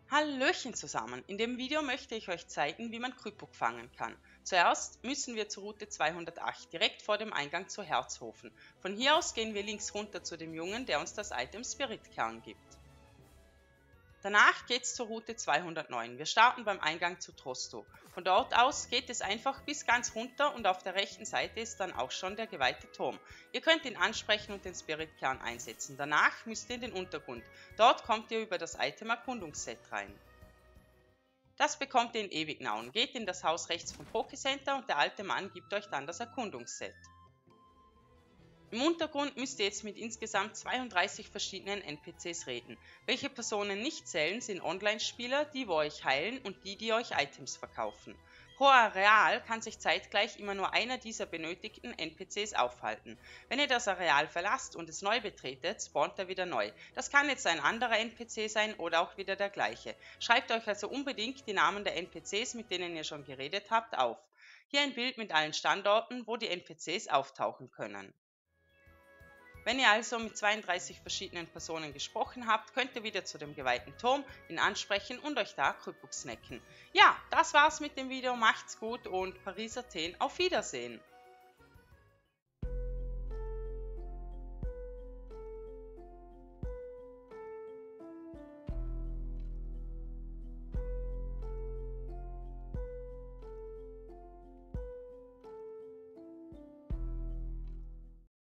Hallöchen zusammen! In dem Video möchte ich euch zeigen, wie man Krypuk fangen kann. Zuerst müssen wir zur Route 208, direkt vor dem Eingang zu Herzhofen. Von hier aus gehen wir links runter zu dem Jungen, der uns das Item Spiritkern gibt. Danach geht's zur Route 209. Wir starten beim Eingang zu Trosto. Von dort aus geht es einfach bis ganz runter und auf der rechten Seite ist dann auch schon der geweihte Turm. Ihr könnt ihn ansprechen und den Spiritkern einsetzen. Danach müsst ihr in den Untergrund. Dort kommt ihr über das Item Erkundungsset rein. Das bekommt ihr in Ewignauen. Geht in das Haus rechts vom Pokécenter und der alte Mann gibt euch dann das Erkundungsset. Im Untergrund müsst ihr jetzt mit insgesamt 32 verschiedenen NPCs reden. Welche Personen nicht zählen, sind Online-Spieler, die euch heilen und die euch Items verkaufen. Pro Areal kann sich zeitgleich immer nur einer dieser benötigten NPCs aufhalten. Wenn ihr das Areal verlasst und es neu betretet, spawnt er wieder neu. Das kann jetzt ein anderer NPC sein oder auch wieder der gleiche. Schreibt euch also unbedingt die Namen der NPCs, mit denen ihr schon geredet habt, auf. Hier ein Bild mit allen Standorten, wo die NPCs auftauchen können. Wenn ihr also mit 32 verschiedenen Personen gesprochen habt, könnt ihr wieder zu dem geweihten Turm, ihn ansprechen und euch da Krypuk snacken. Ja, das war's mit dem Video, macht's gut und Paris Athen, auf Wiedersehen!